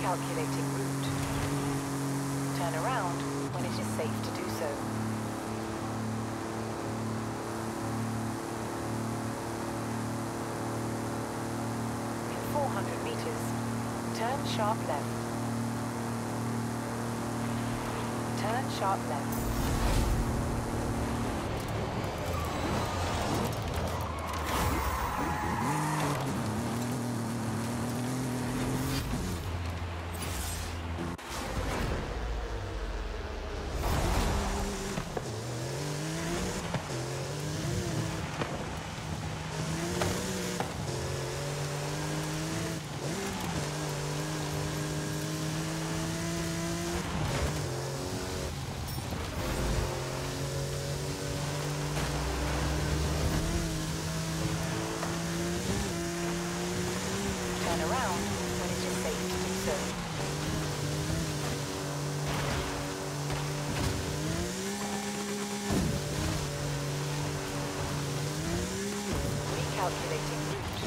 Recalculating route. Turn around when it is safe to do so. In 400 meters, turn sharp left. Turn sharp left. Turn around when it is safe to do so. Recalculating route.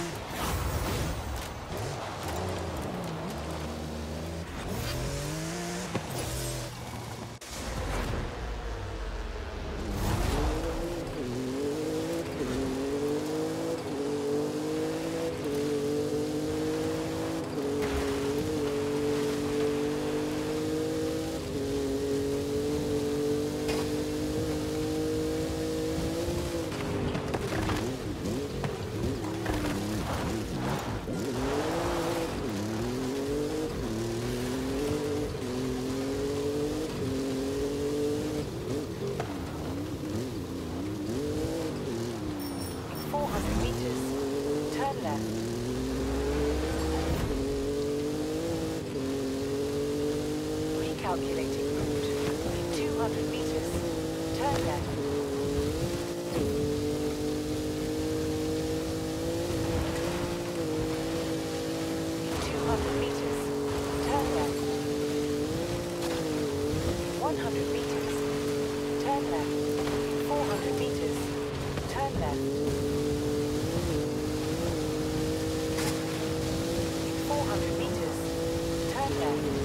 Recalculating route. In 200 meters, turn left. In 200 meters, turn left. 100 meters, turn left. 400 meters, turn left. In 400 meters, turn left.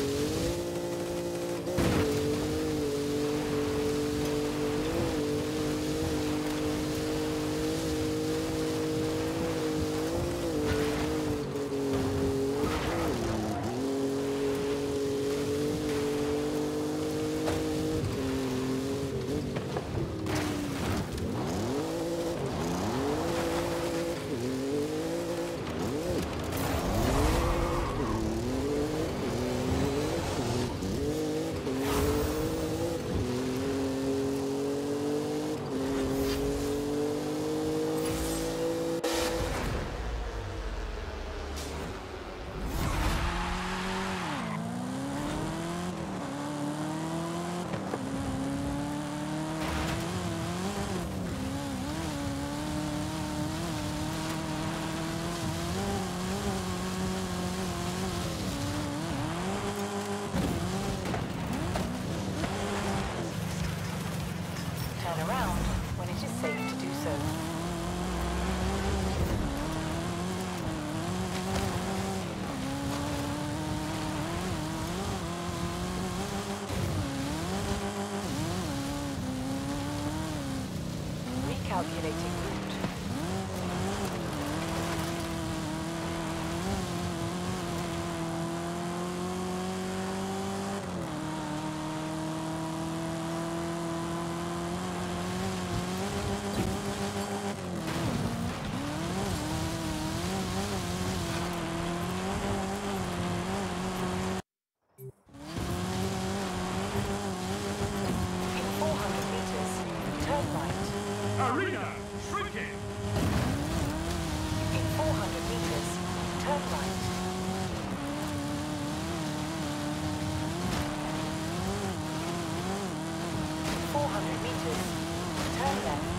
Turn around when it is safe to do so. Recalculating route. In 400 meters, turn right. Arena shrinking. In 400 meters, turn right. In 400 meters, turn left.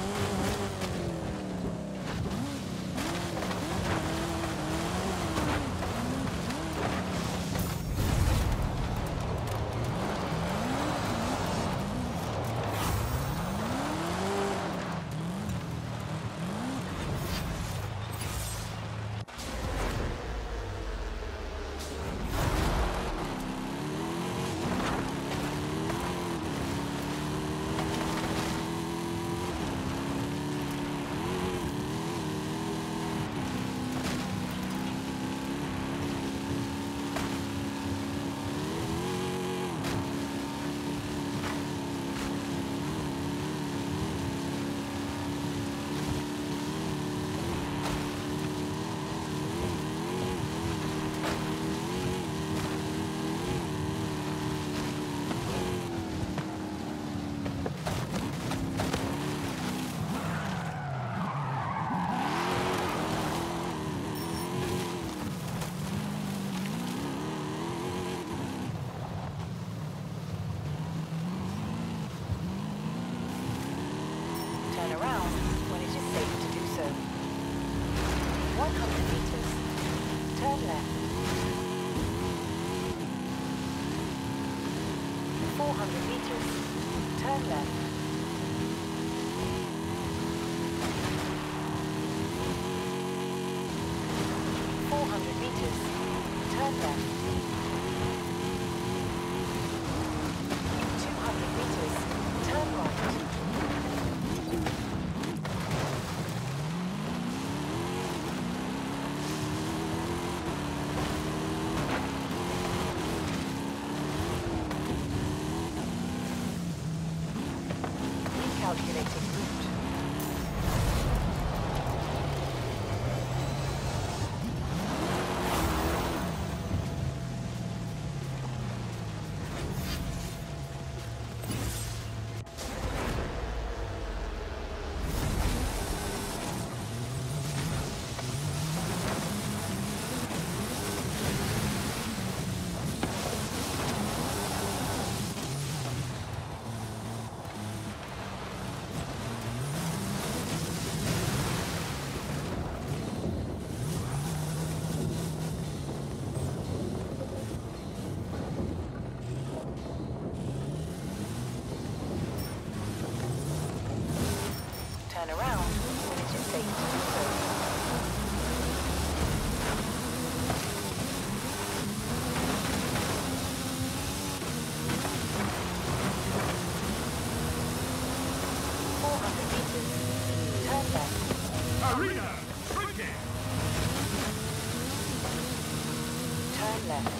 400 meters. Turn left. 400 meters. Turn left. 200 meters. Turn right. Recalculating route. Turn around when it is safe to do so. Turn left. Arena shrinking. Turn left.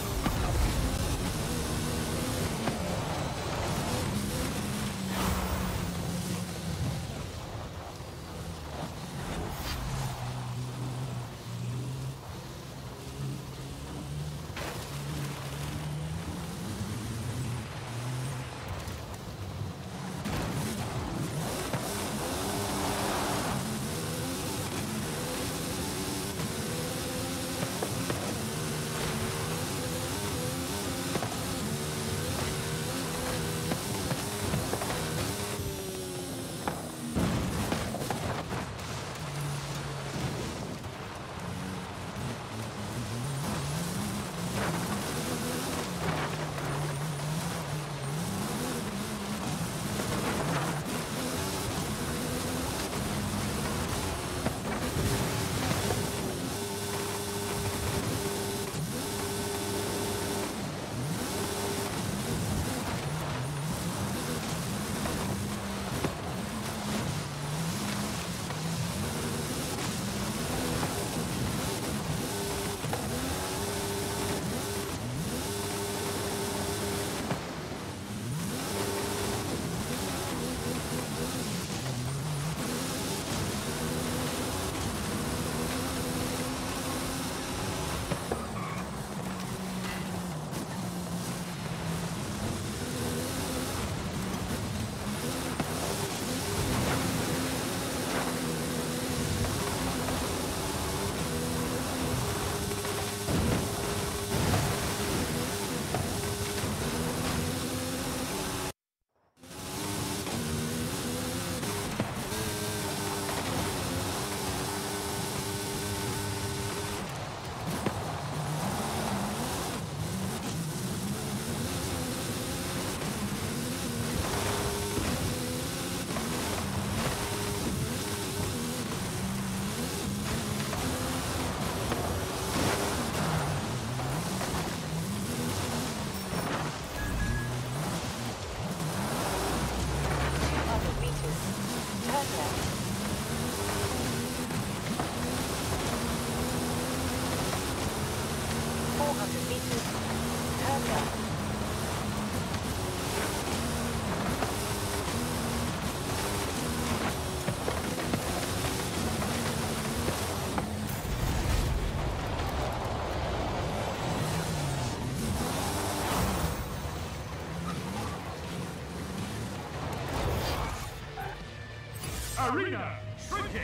Arena shrinking.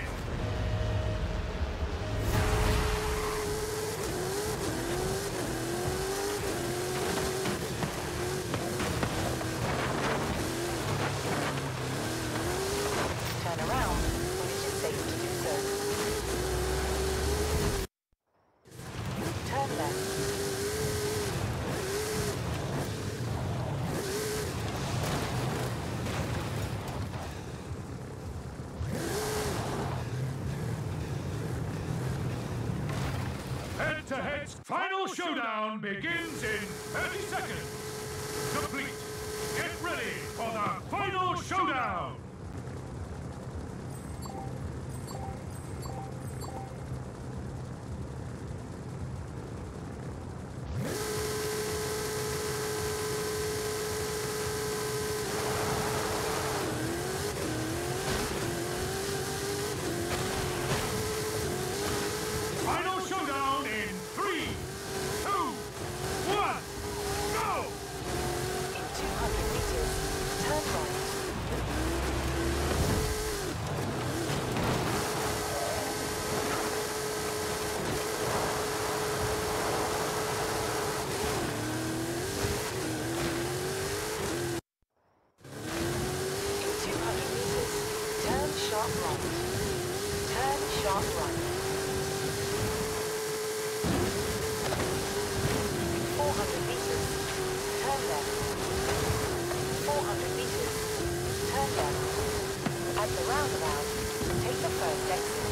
Turn around when it is safe to do so. Turn left. Let's final showdown begins in 30 seconds. Complete. Get ready for the final showdown. Final showdown in 3, 2, 1, go! In 200 meters, turn right. In 200 meters, turn sharp right. Turn sharp right. 400 meters, turn left. 400 meters, turn left. At the roundabout, take the first exit.